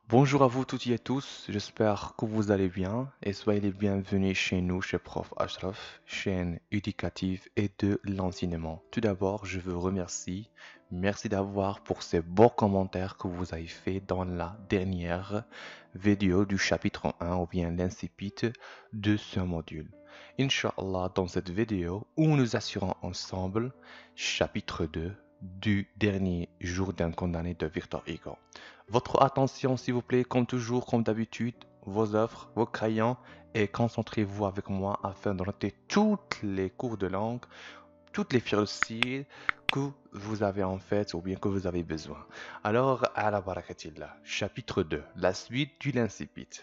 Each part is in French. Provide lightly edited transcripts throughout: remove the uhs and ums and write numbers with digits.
Bonjour à vous toutes et tous, j'espère que vous allez bien et soyez les bienvenus chez nous, chez Prof Ashraf, chaîne éducative et de l'enseignement. Tout d'abord, je vous remercie. Merci d'avoir pour ces beaux commentaires que vous avez fait dans la dernière vidéo du chapitre 1 ou bien l'incipit de ce module. Inch'Allah, dans cette vidéo où nous assurons ensemble chapitre 2 du dernier jour d'un condamné de Victor Hugo. Votre attention, s'il vous plaît, comme toujours, comme d'habitude, vos œuvres, vos crayons, et concentrez-vous avec moi afin de noter toutes les cours de langue, toutes les fiches de style que vous avez en fait ou bien que vous avez besoin. Alors, à la barakatillah, chapitre 2, la suite du l'incipit.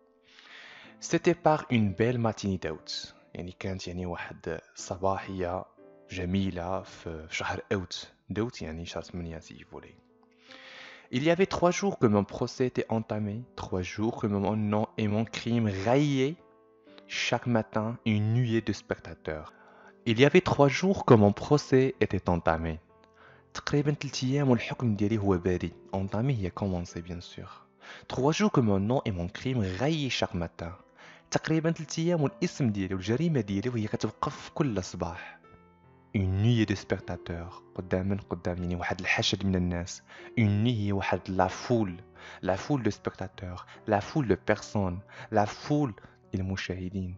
C'était par une belle matinée d'août. يعني كانت واحد صباحية جميلة في شهر أوت يعني شهر 8 si vous voulez. Il y avait 3 jours que mon procès était entamé, 3 jours que mon nom et mon crime raillaient chaque matin une nuée de spectateurs. Il y avait 3 jours que mon procès était entamé. تقريبا 3 أيام والحكم ديالي هو بادي. Entamé هي commencé bien sûr. 3 jours que mon nom et mon crime raillaient chaque matin. تقريبا 3 أيام والاسم ديالي والجريمة ديالي وهي كتوقف في كل صباح. Une nuée de spectateurs قدام يعني واحد الحشد من الناس. Une nuée هي واحد la foule de spectateurs, la foule de personnes, la foule المشاهدين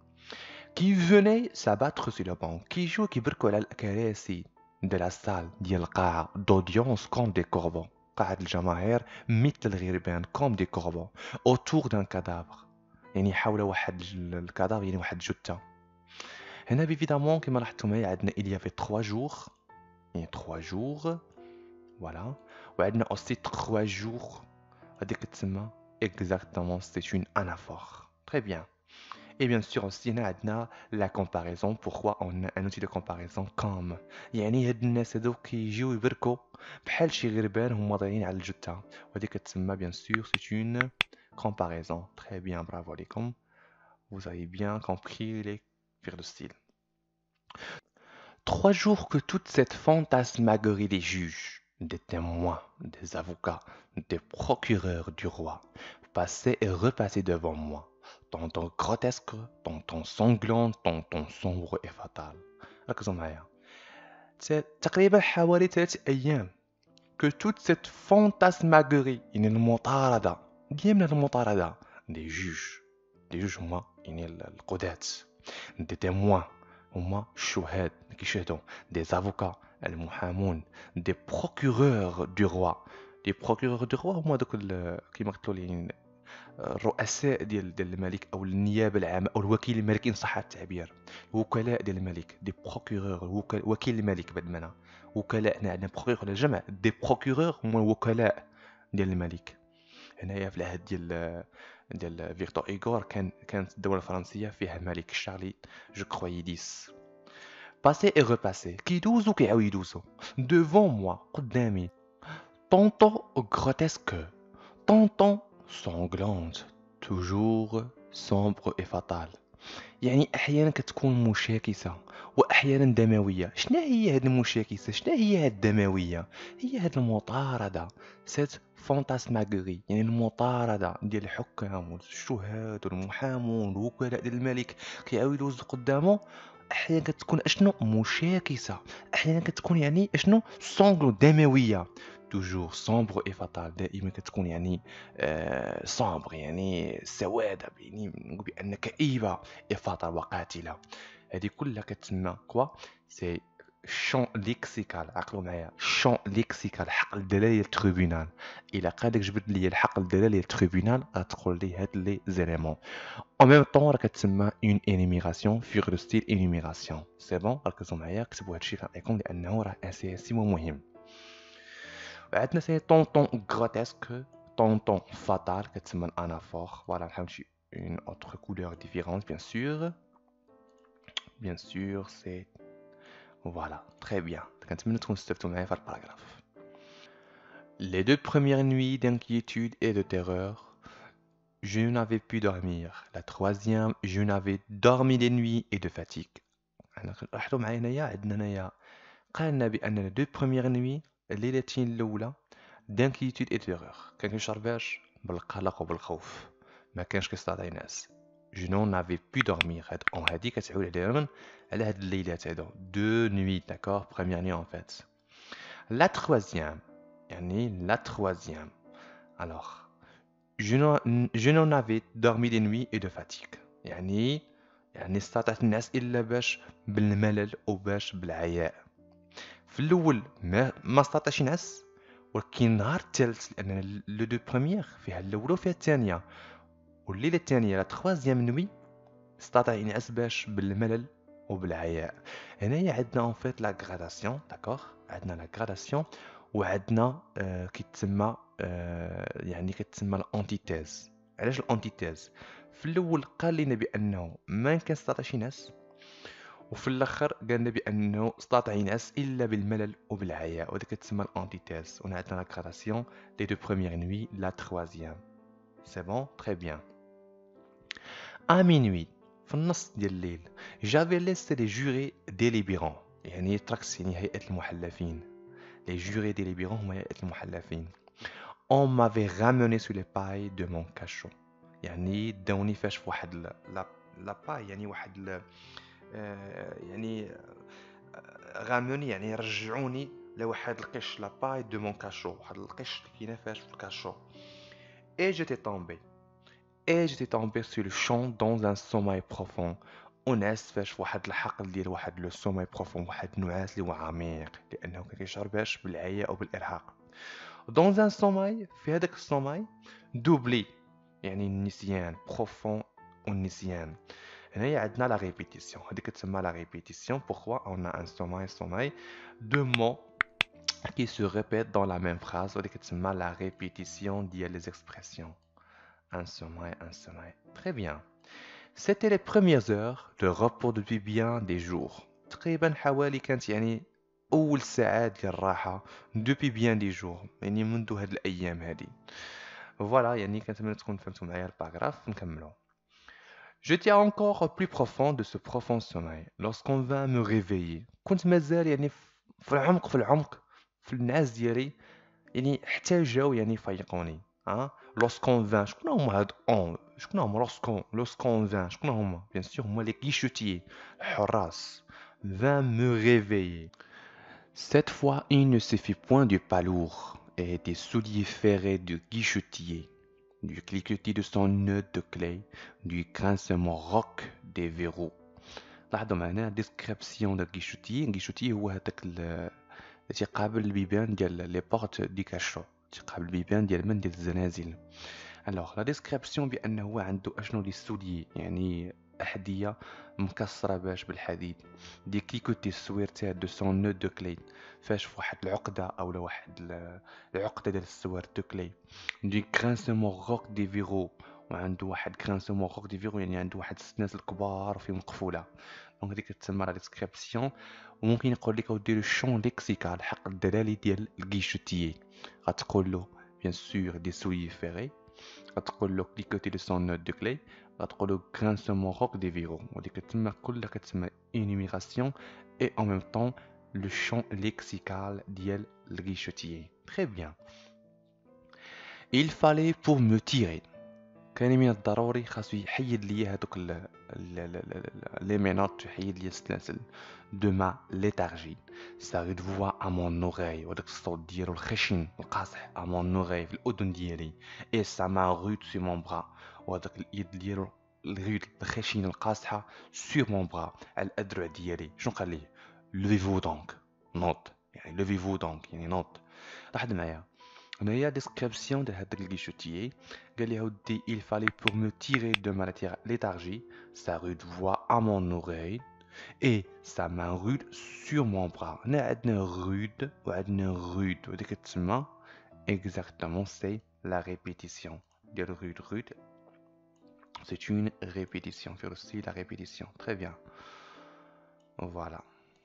qui venaient s'abattre sur le banc, qui jouaient كيبركوا على الكراسي de la salle ديال القاعة d'audience comme des corbeaux. قاعة الجماهير مثل الغربان comme des corbeaux autour d'un cadavre. يعني حول واحد الكادافر يعني واحد جثة. هنا évidemment كما لاحظتوا معايا عندنا il y avait 3 jours يعني 3 jours voilà وعندنا aussi 3 jours هذيك تسمى exactement c'est une anaphore très bien et bien sûr aussi هنا عندنا la comparaison pourquoi on a un outil de comparaison comme يعني هاد الناس هادو كيجيو يبركوا بحال شي غربان هما ضايعين على الجثة وهذيك تسمى bien sûr c'est une comparaison très bien bravo عليكم vous avez bien compris les vers de style. 3 jours que toute cette fantasmagorie des juges, des témoins, des avocats, des procureurs du roi passait et repassait devant moi, tantôt grotesque, tantôt sanglant, tantôt sombre et fatal. ركزوا معايا. تقريبا حوالي 3 أيام que toute cette fantasmagorie يعني المطاردة ديما المطاردة des juges هما يعني القضاة des témoins هما الشهاد اللي كيشهدوا des avocats المحامون des procureurs du roi les procureurs du roi هما دوك كيما قلت لي الرؤساء ديال الملك او النيابه العامه او الوكيل الملكي ان صح التعبير الوكلاء ديال الملك دي بروكورور وكيل الملك بعد منا وكلاء هنا عندنا بروكورور على الجمع دي بروكورور هما الوكلاء ديال الملك هنايا في العهد ديال فيكتور ايغور كانت الدوله الفرنسيه فيها ملك شارلي جو كروي 10 باسي اي ريباسي كيدوزو كيعاود يدوزو devant moi قدامي tantôt grotesque tantôt sanglante toujours sombre et fatale يعني احيانا كتكون مشاكسه واحيانا دمويه. شنو هي هاد المشاكسه؟ شنو هي هاد الدمويه؟ هي هاد المطارده سيت فانتاسماغوري يعني المطارده ديال الحكام والشهاد والمحامون والوكلاء ديال الملك كيعاودوا يدوزوا قدامه. احيانا كتكون اشنو مشاكسه، احيانا كتكون يعني اشنو سونغلو دمويه. توجور سومبر اي فاتال دائما كتكون يعني سومبر يعني سوادة يعني نقول بأن كئيبة اي فاتال وقاتلة. هذه كلها كتسمى كوا سي شون ليكسيكال. عقلوا معايا شون ليكسيكال حق الدلالة التريبيونال. الا قادك جبد لي الحق الدلالة التريبيونال غتقول لي هاد لي زيليمون en même temps راه كتسمى une énumération figure de style énumération. سي بون ركزوا معايا كتبوا هادشي كنعطيكم لانه راه اساسي ومهم. عندنا ثاني طونطون غروتesque طونطون فاتال كتسمى الانافور. فوالا نحاول شي une autre couleur différente bien sûr c'est voilà très bien. كنتمنى تكونوا استفدتوا معايا في الباراغراف. Les 2 premières nuits d'inquiétude et de terreur je n'avais pu dormir. La troisième je n'avais dormi des nuits et de fatigue. لاحظوا معايا هنايا عندنا هنايا قالنا بان 2 premières nuits الليلتين الاولى d'inquiétude et de terreur كان كيشرح باش بالقلق وبالخوف ما كانش كيستطيع ينعس. Je n'en avais pu dormir. هذه كتعول على هاد الليلات هادو. 2 nuits, d'accord? Première nuit en fait. La troisième, يعني la troisième. Alors, je n'en avais dormi des nuits et de fatigue. يعني استطعت النعاس إلا باش بالملل وباش بالعياء. في الأول ما استطاعش ينعس، ولكن النهار الثالث لأن لو دو بروميير فيها الأولى وفيها الثانية، والليلة الثانية لا تخوازيام نوي استطاع ينعس باش بالملل وبالعياء. هنايا عندنا اون فيت لا غراداسيون، داكوغ؟ عندنا لا غراداسيون وعندنا كيتسمى يعني كتسمى الانتيتيز. علاش الانتيتيز؟ في الاول قال لنا بانه ما كيستطيعش ينعس، وفي الاخر قال لنا بانه استطاع ينعس الا بالملل وبالعياء، وهذا كتسمى الانتيتيز. وهنا عندنا لا غراداسيون لي دو بروميير نوي لا تخوازيام. سي بون تري بيان. À minuit في النص ديال الليل j'avais laissé les jurés délibérants، يعني تراكس يعني هيئة المحلفين. les jurés délibérants هما هيئة المحلفين. on m'avait ramené sur les pailles de mon cachot، يعني داوني فاش في واحد لا باي، يعني واحد يعني غاموني يعني رجعوني لواحد القش، لا باي دو مون كاشو، واحد القش اللي كاينه فاش في الكاشو. et j'étais tombé et j'étais tombé sur le champ dans un sommeil profond. ونعس فاش في واحد الحقل ديال واحد لو سوماي بروفون، واحد النعاس اللي هو عميق، لانه كان كيشعر باش بالعياء او بالارهاق. دون ان سوماي، في هذاك السوماي دوبلي يعني النسيان، بروفون والنسيان. هنايا عندنا لا ريبيتيسيون، هذيك كتسمى لا ريبيتيسيون. بوركوا اون ان سوماي دو مو qui se répètent dans la même phrase، وهذيك كتسمى لا ريبيتيسيون ديال لي زيكسبرسيون. Un sommeil, un sommeil. Très bien. C'était les premières heures de repos depuis bien des jours. تقريبا حوالي كانت يعني أول ساعات ديال الراحة depuis bien des jours، يعني منذ هاد الأيام هادي. فوالا يعني كنتمنى تكون فهمتوا معايا الباراغراف. نكملو. J'étais encore plus profond de ce profond sommeil lorsqu'on vint me réveiller. كنت مازال يعني في العمق في النعاس ديالي، يعني حتى جاو يعني فيقوني. lorsqu'on vint، شكون هما هاد اون؟ شكون هما lorsqu'on vint؟ شكون هما؟ bien sûr هما les guichetiers، الحراس. vint me réveiller. Cette fois il ne se fit point du pas lourd et des souliers ferrés du guichetier, du cliquetis de son nœud de clé, du grincement rauque des verrous. لاحظوا معنا description de guichetier. guichetier هو هذاك اللي تيقابل البيبان ديال لي بورت دي كاشو، تيقابل البيبان ديال من ديال الزنازل. الوغ لا ديسكريبسيون بانه هو عنده اشنو لي سوليي، يعني احذيه مكسره باش بالحديد، دي كليكوتي السويرتات دو سون نو دو كلي، فاش في واحد العقده اولا واحد العقده ديال السوار دو كلي، دي كرانسمون روك دي فيرو، وعنده واحد كرانسمون روك دي فيرو يعني عنده واحد السناسل كبار فيهم مقفوله. دونك هذيك تسمى لا ديسكريبسيون. وممكن يقول لك اودير الشون ليكسيكال، الحق الدلالي ديال الكيشوتيي. غتقول له بيان سور دي سوي فيري، غتقول له كليكوتي دو سون نوت دو كلي، غتقول له غرانسمون روك دي فيرو. وديك تما كلها كتسمى انيميراسيون اي ان ميم طون لو شون ليكسيكال ديال الكيشوتيي. تري بيان. il fallait pour me tirer، كان من الضروري خاصو يحيد لي هذوك لي مينوت، يحيد لي السلاسل دو ما ليتارجي. سا ريد فوا ا مون اوغاي، وداك الصوت ديالو الخشن القاصح ا مون اوغاي في الاذن ديالي. اي سا ما رود سي مون برا، وهذاك اليد ديالو الريد الخشين القاصحه سور مون برا، على الأذرع ديالي. شنو قال لي؟ لوفيفو دونك، نوض. يعني لوفيفو دونك يعني نوض. لاحظ معايا هنايا ديسكريبسيون ديال هذاك الكيشوتيي. قال لي ودي il fallait pour me tirer de ma léthargie sa rude voix à mon oreille et sa main rude sur mon bras. هنا عندنا rude وعندنا rude، وديك تسمى exactement c'est la répétition ديال rude. C'est une répétition، faire aussi la répétition. Très bien. Voilà.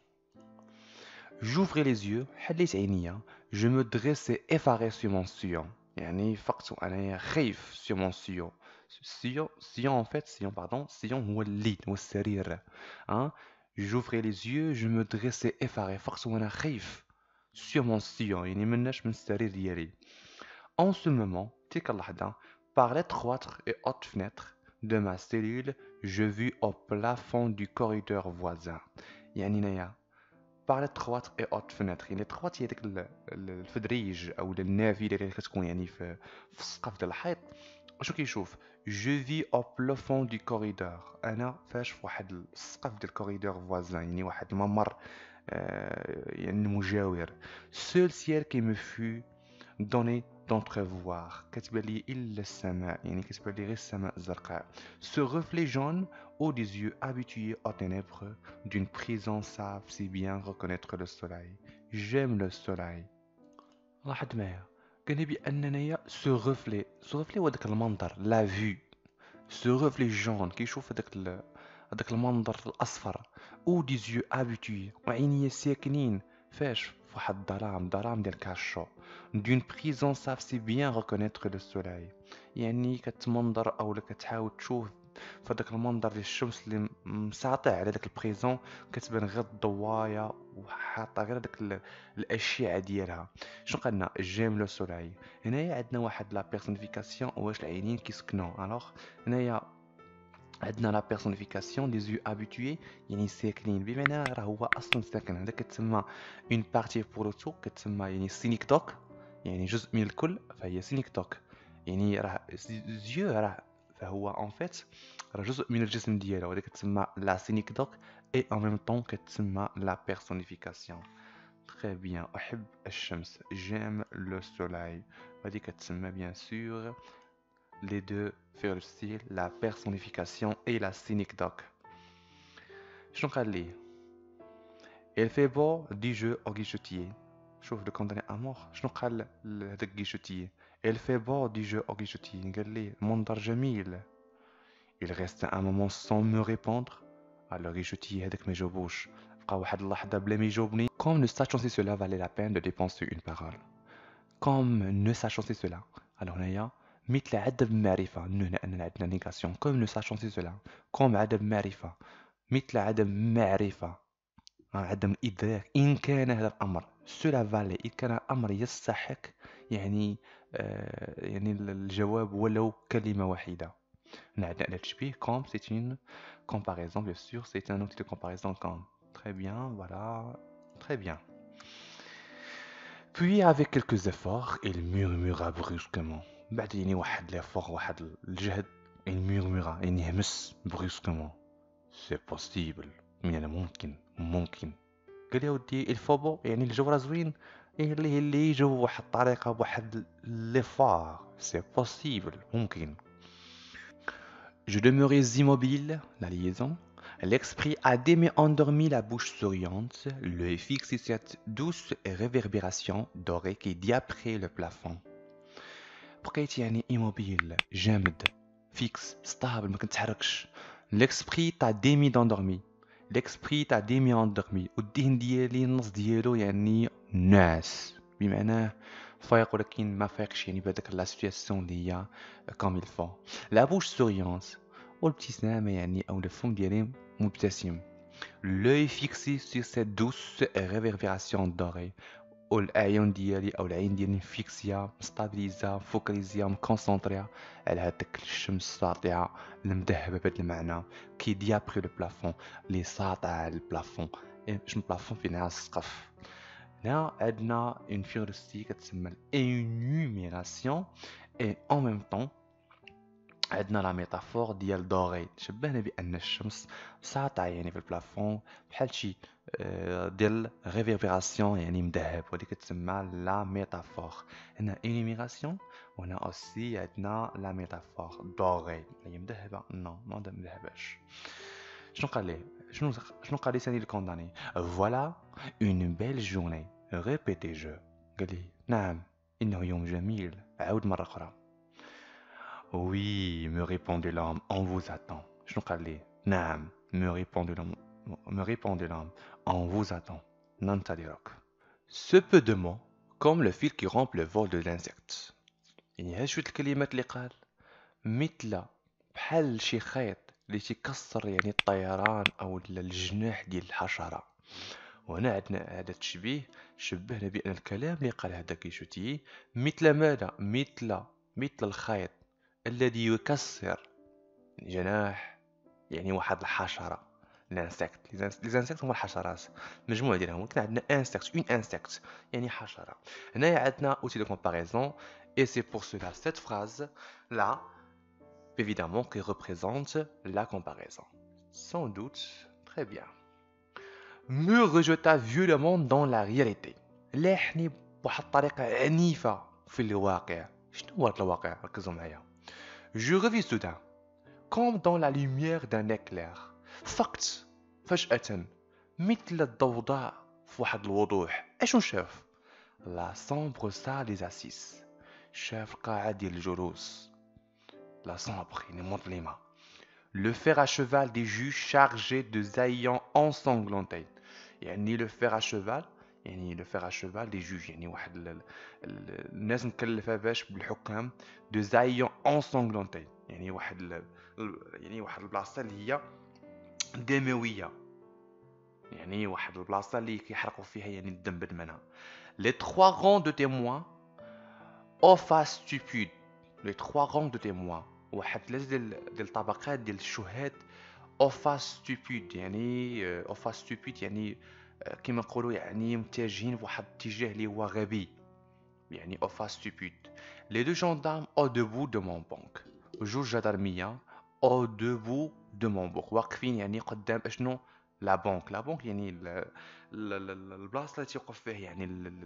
J'ouvrais les yeux، حليت عينيا. Je me dressais effaré sur mon sillon، يعني فقت أنا خايف sur mon sillon. sillon en fait، sillon هو الليد، هو السرير. J'ouvrais les yeux، je me dressais effaré، فقت وأنا خايف sur mon sillon، يعني مناش من السرير ديالي. En ce moment، تلك اللحظة par l'étroite et haute fenêtre de ma cellule je vis au plafond du corridor voisin. يعني هنايا par l'étroite et haute fenêtre يعني l'étroite هي ديك الفدريج او النافذة اللي كتكون يعني في السقف ديال الحيط. شنو كيشوف جو في او بلافون دو كوريدور، انا فاش في واحد السقف ديال الكوريدور فوازان يعني واحد الممر يعني مجاور. سول سيال كي مو فو دوني d'entrevoir كتبان لي الا السماء يعني كتبان لي غير السماء الزرقاء. ce reflet jaune aux des yeux habitués aux ténèbres d'une prison savent si bien reconnaître le soleil. j'aime le soleil. لاحظ معايا قال لي باننا سو ريفلي هو داك المنظر لا في سو ريفلي جون كيشوف هذاك المنظر الاصفر او دي زيو ابيتوي وعينيا ساكنين فاش في واحد ظلام ديال كاشو دون بريزون ساف سي بيان ريكونيتر لو سولاي يعني كتمنظر اولا كتحاول تشوف فداك المنظر ديال الشمس اللي مساطع على داك البريزون كتبان غير الضوايا وحاطه غير داك الاشعه ديالها. شنو قالنا جيم لو سولاي هنايا عندنا واحد لا بيرسونيفيكاسيون واش العينين كيسكنوا الوغ هنايا عندنا لا بيرسونيفيكاسيون لي زيو ابيتوي يعني ساكنين بمعنى راه هو اصلا ساكن هذا كتسمى اون بارتي بور تو كتسمى يعني سينيكتوك يعني جزء من الكل فهي سينيكتوك يعني راه زيو راه فهو اون فيت راه جزء من الجسم ديالو وهذا كتسمى لا سينيكتوك اي ان ميم طون كتسمى لا بيرسونيفيكاسيون. تري بيان احب الشمس جيم لو سولاي وهذه كتسمى بيان سور les deux faire le style, la personnification et la synecdoque. شنو قال لي il fait beau du jeu au guichetier. شوف le condamné à mort شنو قال لهذاك guichetier il fait beau du jeu au guichetier قال لي منظر جميل. il reste un moment sans me répondre alors guichetier هذاك ما جاوبوش بقى واحد اللحظة بلا ما يجاوبني. comme ne sachant si cela valait la peine de dépenser une parole comme ne sachant si cela alors هنايا مثل عدم معرفة هنا أننا عندنا نيغاسيون كوم نو ساشون سي سولا كوم عدم معرفة مثل عدم معرفة عدم الإدراك إن كان هذا الأمر سولا فالي إن كان الأمر يستحق يعني يعني الجواب ولو كلمة واحدة. هنا عندنا أداة تشبيه كوم سي اون كومباريزون بيان سور سي ان اوتي دو كومباريزون كوم très bien voilà très bien. Puis avec quelques efforts il murmura brusquement بعد يعني واحد ليفور واحد الجهد il murmura يعني همس brusquement c'est possible من ممكن قال يا ودي الفوبو يعني الجو راه زوين اللي يجو بواحد الطريقة بواحد ليفور c'est possible ممكن. Je demeurais immobile, la liaison, l'esprit à demi endormi, la bouche souriante, l'œil fixe sur cette douce réverbération dorée qui diaprait le plafond. بقيت يعني immobile جامد فيكس ستابل ما كنتحركش. ليكسبري تاع ديمي دوندورمي ليكسبري تاع ديمي اندورمي والذهن ديالي النص ديالو يعني ناعس بمعناه فايق ولكن ما فايقش يعني بهذاك لا سيتوياسيون اللي هي كوم يل لا بوش سوريونت والابتسامه يعني او الفم ديالي مبتسم. l'œil fixé sur cette douce réverbération dorée والاعين ديالي او العين ديالي فيكسيا مستابيليزا فوكاليزيا مكونسونطريا على هذاك الشمس الساطعه المذهبه بهذا المعنى كي ديابري لو بلافون لي ساطعه على البلافون شنو بلافون فين على السقف. هنا عندنا اون فيغورستي كتسمى الانوميراسيون اي ان ميم طون عندنا لا ميتافور ديال دوري شبهنا بان الشمس ساطعه يعني في البلافون بحال شي ديال ريفيربيراسيون يعني مذهب ودي كتسمى لا ميتافور. هنا انيميراسيون وهنا اوسي عندنا لا ميتافور دوري هي مذهبه نو ما مذهباش. شنو قال ليه شنو قال لي ثاني الكونداني فوالا اون بيل جورني ريبيتي جو قال لي نعم انه يوم جميل عاود مره اخرى. Oui, me répondit l'homme, on vous attend. شنو قال لي نعم me répondit l'homme, on vous attend. ننتظرك. Ce peu de mots, comme le fil qui rompt le vol de l'insecte. يعني هاد شوية الكلمات اللي قال مثل بحال شي خيط اللي تيكسر يعني الطيران او الجناح ديال الحشرة. وهنا عندنا هذا التشبيه شبهنا بأن الكلام اللي قال هذا كيشوتي مثل ماذا مثل مثل الخيط الذي يكسر جناح يعني واحد الحشرة الانسكت. ليزانسكت هما الحشرات، مجموعة ديالهم، ولكن عندنا انسكت اون انسكت يعني حشرة. هنايا عندنا اوتي دو كومباريزون et c'est pour cela cette phrase là évidemment qui représente la comparaison. Sans doute, très bien. Me rejeta violemment dans la réalité. لاحني بواحد الطريقة عنيفة في الواقع. شنو هو الواقع؟ ركزوا معايا. Je revis soudain comme dans la lumière d'un éclair. فقت فجأة مثل الضوضاء في واحد الوضوح. اشنو شاف؟ La sombre salle des assises. شاف قاعة ديال الجلوس. La sombre يعني مظلمة. Le fer à cheval des juges chargé de zaillants ensanglantés. يعني le fer à cheval يعني le fer à cheval des juges يعني واحد الناس مكلفة باش بالحكام de zaillants ensanglantés يعني يعني واحد البلاصة اللي هي دموية، يعني واحد البلاصة اللي كيحرقوا فيها يعني الدم بدمنا. Les trois rangs de témoins aux faces stupides. Les trois rangs de témoins واحد ثلاثة ديال الطبقات ديال الشهاد aux faces stupides يعني aux faces stupides يعني كما نقولوا يعني متجهين بواحد الاتجاه اللي هو غبي يعني aux faces stupides. Les deux gendarmes au debout de mon banc. جوج جدرمية au debout de mon banc واقفين يعني قدام اشنو؟ لا بانك. لا بانك يعني البلاصه اللي تيوقف فيها يعني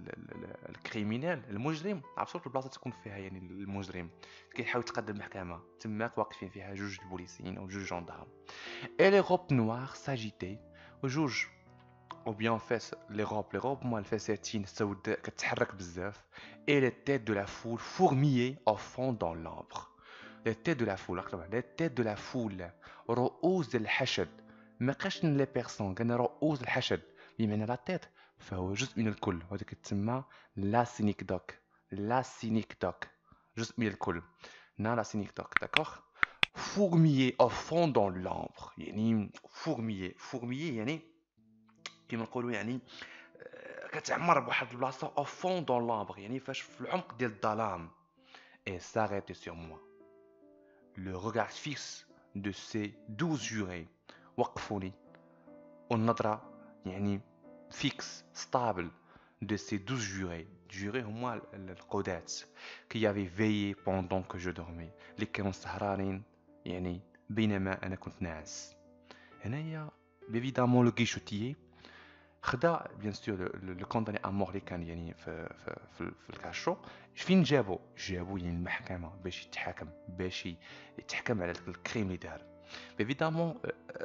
الكريمينال المجرم. عرفتوا البلاصه تكون فيها يعني المجرم كيحاول يتقدم المحكمه، تماك واقفين فيها جوج البوليسيين او جوج جندارم. اي لي روب نوار ساجيتي وجوج او بيان فيس لي روب هما الفساتين السوداء كتحرك بزاف. اي لي تيت دو لا فول فورميي او فون دون لامبر. لي تيت دو لا فول لي تيت دو لا فول رؤوس الحشد. ما قاش لي بيرسون، قالنا رؤوس الحشد بمعنى لا تيت فهو جزء من الكل، وهذا كتسمى لا سينيكدوك. لا سينيكدوك جزء من الكل. نا لا سينيكدوك داكوغ. فورميي او فون دون لامبر يعني فورميي يعني كيما نقولوا يعني كتعمر بواحد البلاصه او فون دون لامبر يعني فاش في العمق ديال الظلام. اي s'arrêter sur moi. Le regard fixe de ces 12 jurés وقفوني، والنظرة يعني فيكس ستابل de ces 12 jurés. jurés هما القضاة qui avaient veillé pendant que je dormais، اللي كانوا سهرانين يعني بينما أنا كنت ناعس. هنايا بيفيدامون لو كيشوتيي خدا بيان سور لو كونداني ا مور اللي كان يعني في الكاشو. فين جابو يعني المحكمة باش يتحكم على الكريم اللي دار. évidemment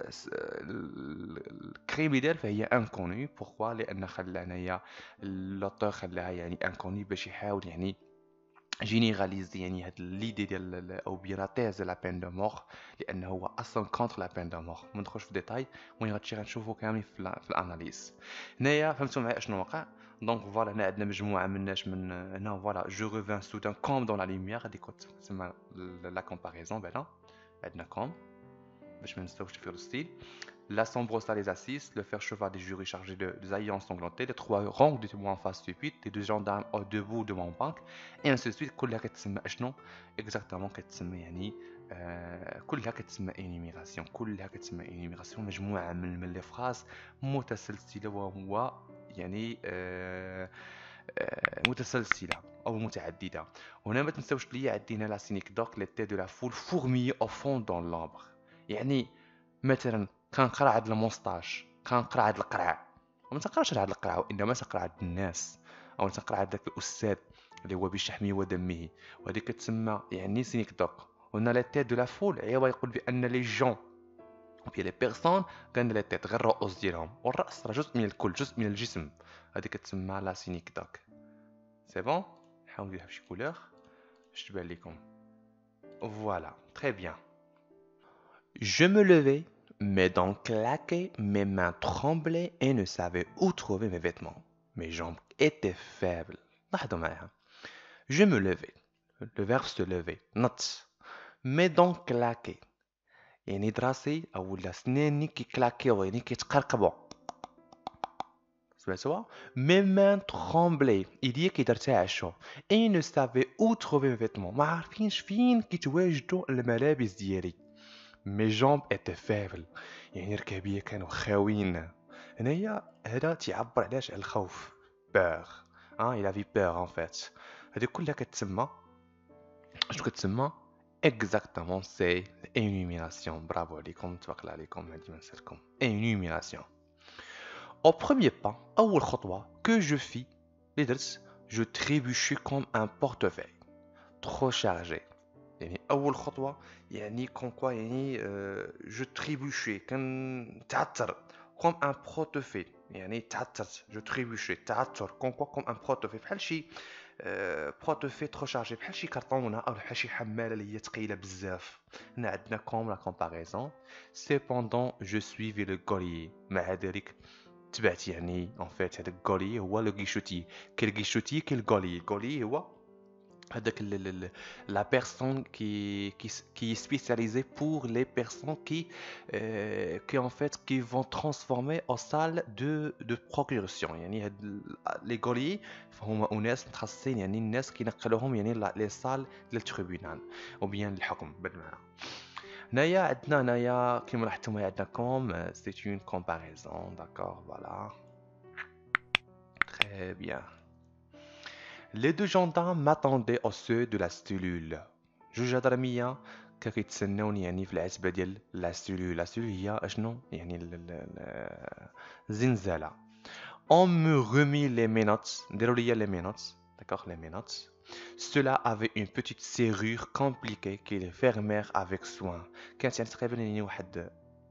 الكريم اللي دار فهي انكوني. بوركوا؟ لان خلى هنايا لوتور خلاها يعني انكوني باش يحاول يعني جينيراليزي يعني هاد ليدي ديال او بيان لا تيز لا بين دو مور، لانه هو اصلا كونتر لا بين دو مور. ما ندخلش في ديتاي، المهم غادي غنشوفو كامل في الاناليز. هنايا فهمتوا معايا اشنو وقع؟ دونك فوالا هنا عندنا مجموعه من الناس من هنا. فوالا جو ريفان سودان كوم دون لا لوميير، هادي تسمى لا كومباريزون. بعدا عندنا كوم باش ما نساوش في الستيل. La sombre salle des assises, le fer cheval des jurys chargés des haillons ensanglantés, les trois rangs de témoins en face stupide, les deux gendarmes au debout de mon banc, et ainsi de suite. كلها كتسمى اشنو؟ exactement كتسمى يعني كلها كتسمى énumération. كلها كتسمى énumération، مجموعة من لي فراز متسلسلة وهو يعني متسلسلة أو متعددة. وهنا ما تنساوش ليا عندنا لا سينيكدوك لي تي دو لا فول فورمي أو فون دون لامبر. يعني مثلا كنقرا هاد الموسطاش، كنقرا هاد القرع، وما تنقراش هاد القرع وانما تنقرا هاد الناس، او تنقرا هاد داك الاستاذ اللي هو بشحمه ودمه، وهذه كتسمى يعني سينيكدوك. هنا لا تيت دو لا فول عيوا يقول بان لي جون وبي لي بيرسون كان لا تيت غير الرؤوس ديالهم، والراس راه جزء من الكل، جزء من الجسم. هذه كتسمى لا سينيكدوك. سي بون. نحاول نديرها بشي كولور باش تبان لكم. فوالا تري بيان. Je me levai, mes dents claquaient, mes mains tremblaient et ne savaient où trouver mes vêtements. Mes jambes étaient faibles. لاحظوا معايا. Je me levai. Le verbe se lever. نط. Mes dents claquaient. يعني دراسي أو سناني كيكلاكيو يعني كيتقرقبوا. سمعتوها. Mes mains tremblaient. ايديا كيترتعشوا. Et ne savait où trouver mes vêtements. ما عارفينش فين كيتواجدوا الملابس ديالي. Mes jambes étaient faibles. يعني ركابيا كانوا خاويين. هنايا هذا تيعبر علاش على الخوف. Peur. Il avait peur en fait. هذه كلها كتسمى شنو كتسمى exactement c'est énumération. برافو عليكم تبارك الله عليكم هادي ما نسالكم. Énumération. Au premier pas, أول خطوة que je fis اللي درت je trébuchais comme un portefeuille trop chargé. يعني أول خطوة يعني كون كوا يعني je trébuchais كنتعثر comme un portefeuille يعني تعثرت je trébuchais تعثر كون كوا comme un portefeuille بحال شي portefeuille trop chargé بحال شي كرطونة أو بحال شي حمالة اللي هي ثقيلة بزاف. هنا عندنا comme la comparaison. Cependant je suivais le collier. مع ذلك تبعت يعني en fait هذاك الكولي هو لو غيشوتي. كاين الغيشوتي كاين الكولي. الكولي هو هذاك la personne qui est spécialisée pour les personnes qui en fait qui vont transformer en salle de procuration. يعني هاد les كولي هما أناس متخصصين يعني الناس كينقلوهم يعني les salles للتريبيونال ou bien الحكم بالمعنى. هنايا عندنا هنايا كيما لاحظتوا معايا عندنا كوم c'est une comparaison d'accord voilà très bien. Les deux gendarmes m'attendaient au seuil de la cellule. جوج جدرمية كيتسناوني يعني في العتبة ديال لا cellule. لا cellule هي اشنو يعني الزنزالة. On me remit les menottes. داروا ليا les menottes d'accord les menottes. Cela avait une petite serrure compliquée qu'ils fermèrent avec soin. كانت يعني تقريبا يعني واحد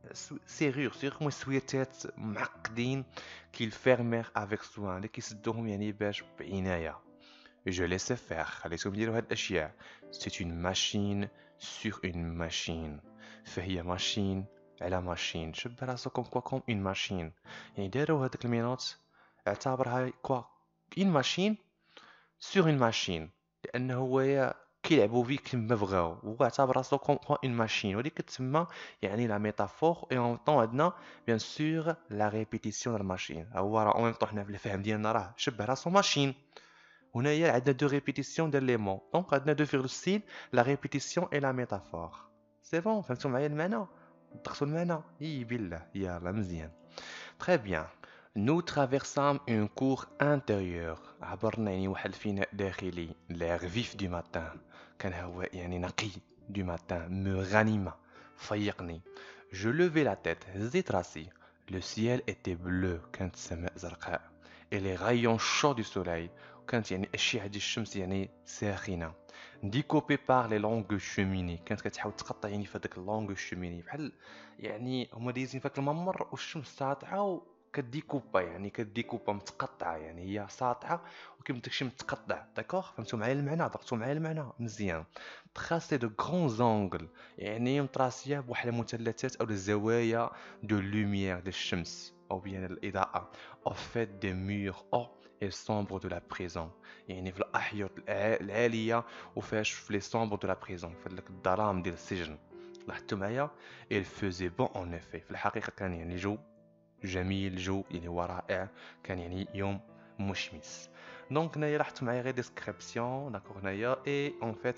serrure هما سويتات معقدين qu'ils fermèrent avec soin اللي كيسدوهم يعني باش بعناية. Je laissais faire. خليتهم يديروا هاد الأشياء. C'est une machine sur une machine. فهي ماشين على ماشين. شبه راسو كوم une machine. يعني داروا هادوك المينوت اعتبرها كوا une machine sur une machine. لأنه هو كيلعبوا فيه كيما بغاو. هو اعتبر راسو كوم une machine. ودي كتسمى يعني لا ميتافور. et en même temps عندنا bien sûr la répétition de la machine. هو راه en même temps حنا في الفهم ديالنا راه شبه راسو ماشين. هنايا عندنا دو ريبيتيسيون ديال لي مون. دونك عندنا دو فيغ ستيل لا ريبيتيسيون اي لا ميتافور. سي بون فهمتوا معايا المعنى دقتوا المعنى بالله يلا مزيان. Très bien. Nous traversâmes une cour intérieure. عبرنا يعني واحد الفناء داخلي. L'air vif du matin كان هو يعني نقي du matin me ranima فيقني. Je levai la tête هزيت راسي. Le ciel était bleu كانت السماء زرقاء. Et les rayons chauds du soleil كانت يعني أشعة ديال الشمس يعني ساخنة. ديكوبي بار لي لونغ شوميني كانت كتحاول تقطع يعني في هذاك لونغ شوميني بحال يعني هما دايزين في هذاك الممر والشمس ساطعة كديكوبا يعني كديكوبا متقطعة يعني هي ساطعة وكيما داكشي متقطع داكوغ. فهمتوا معايا المعنى ضبطوا معايا المعنى مزيان. تراسي دو غران زونغل يعني متراسية بواحد المثلثات أو الزوايا دو لوميير ديال الشمس أو بيان الإضاءة au fait des murs hauts et sombres de la prison. يعني في الأحيط العالية وفاش في لي sombres de la prison في داك الظلام ديال السجن. لاحظتوا معايا il faisait bon en effet. في الحقيقة كان يعني جو جميل جو يعني هو رائع كان يعني يوم مشمس. دونك هنايا لاحظتوا معايا غير ديسكريبسيون داكوغ هنايا اي اون فيت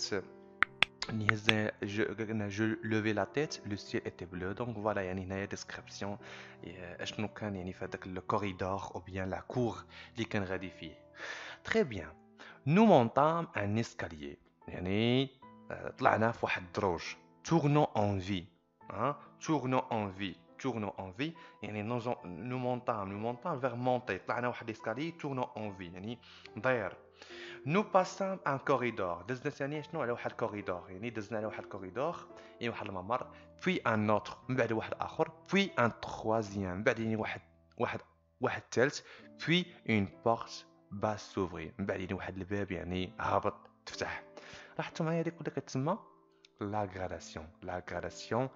je levais la tête le ciel était bleu. donc voilà يعني هنايا ديسكريبسيون اشنو كان يعني في هذاك الكوريدور او بيان لا كور اللي كان غادي فيه. très bien. nous montâmes un escalier يعني طلعنا في واحد الدروج. tournons en vie tournons en vie tournons en vie يعني nous montâmes vers monter. طلعنا واحد الاسكالي tournons en vie يعني داير. nous passâmes un corridor. دزنا ثاني شنو على واحد الكوريدور يعني دزنا على واحد الكوريدور يعني واحد الممر. puis un autre من بعد واحد اخر. puis un troisième من بعد يعني واحد الثالث. puis une porte basse s'ouvrir من بعد يعني واحد الباب يعني هابط تفتح. لاحظتوا معايا هذيك كلها كتسمى la gradation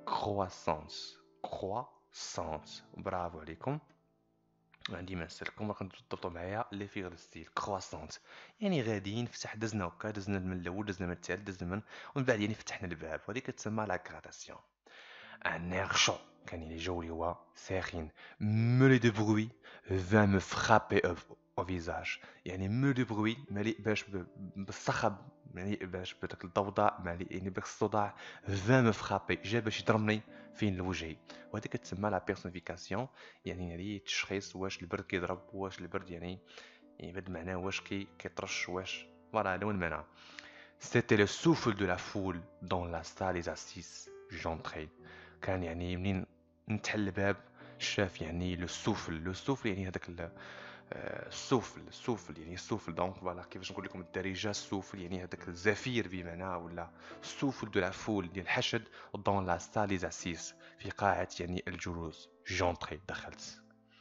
croissance. برافو عليكم. عندي ما نسالكم راكم تضبطوا معايا لي فيغ ستيل كرواسونت يعني غاديين فتح دزنا هكا دزنا من الاول دزنا من الثالث دزنا من ومن بعد يعني فتحنا الباب وهذه كتسمى لا غراداسيون. ان اير شو كان يعني الجو اللي هو ساخن ملي دو بروي فان me frapper au visage يعني ملي دو بروي مليء باش بالصخب مليء باش بداك الضوضاء مليء يعني باش الصداع فان me frapper جا باش يضربني فين لوجهي وهذيك كتسمى لا بيرسونيفيكاسيون يعني التشخيص واش البرد كيضرب واش البرد يعني بهذا المعنى واش كيطرش واش فوالا هذا هو المعنى. C'était le souffle de la foule dans la salle des assises. J'entrais. كان يعني منين نتحل الباب شاف يعني لو سوفل يعني هذاك السوفل يعني السوفل دونك فوالا كيفاش نقول لكم الدارجه السوفل يعني هذاك الزفير بمعنى ولا السوفل دو لا فول ديال الحشد دون لا سال لي اسيس في قاعه يعني الجلوس. جونتري دخلت.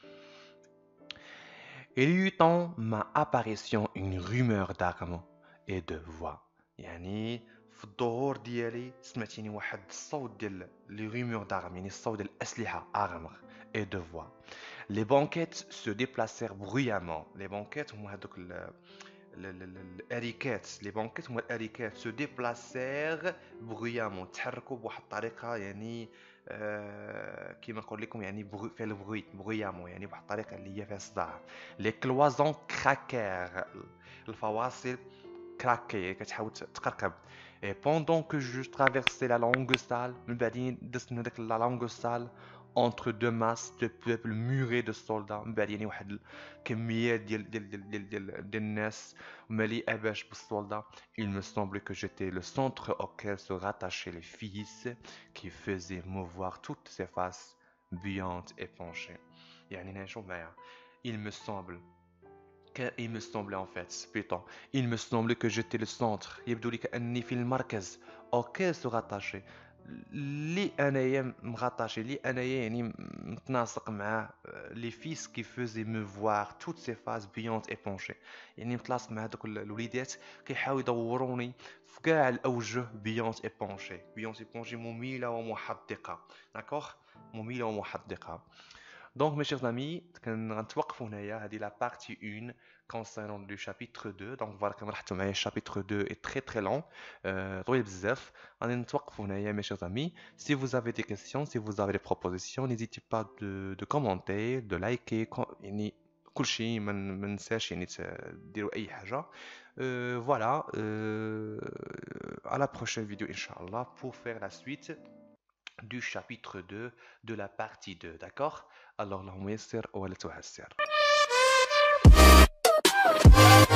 Il y eut en ma apparition une rumeur d'armes et de voix. يعني في الظهور ديالي سمعتيني واحد الصوت ديال لي رومور d'armes يعني الصوت ديال الأسلحة armes et de voix. Les banquettes se déplacèrent bruyamment. Les banquettes هما هذوك الاريكات لي بانكيت هما الاريكات سو ديبلاسير برويامون تحركوا بواحد الطريقه يعني كيما نقول لكم يعني فيها البروي برويامون يعني بواحد الطريقه اللي هي فيها صداع لي كلوازون كراكير الفواصل كراكي كتحاول تقرقب et pendant que je traversais la longue salle من بعدين دزت من هذاك لا longue salle entre deux masses de peuple muré de soldats من بعد يعني واحد الكميات ديال الناس مليئة باش بالصولدا. Il me semblait que j'étais le centre auquel se rattachaient les fils qui faisaient mouvoir toutes ces faces buantes et penchées. يعني نشوف معايا il me semble il me semblait en fait plutôt il me semblait que j'étais le centre يبدو لي كأني في المركز auquel se rattachaient اللي انايا مغطاشي اللي انايا يعني متناسق مع لي فيس كي فوزي مو فوار توت سي فاز بيونت اي بونشي يعني متلاصق مع دوك الوليدات كيحاولوا يدوروني في كاع الاوجه بيونت اي بونشي بيونت اي بونشي مميله ومحدقه داكوغ مميله ومحدقه. Donc mes chers amis, غنتوقفوا هنايا هذه la partie 1 concernant le chapitre 2. Donc voilà كما لاحظتوا معايا chapitre 2 est très très long طويل بزاف. غادي نتوقفوا هنايا mes chers amis. Si vous avez des questions, si vous avez des propositions, n'hésitez pas de commenter, de liker يعني كل شيء ما ننساش يعني ديروا اي حاجه. Voilà à la prochaine vidéo inchallah pour faire la suite du chapitre 2 de la partie 2, d'accord? Alors, اللهم يسر ولا تعسر.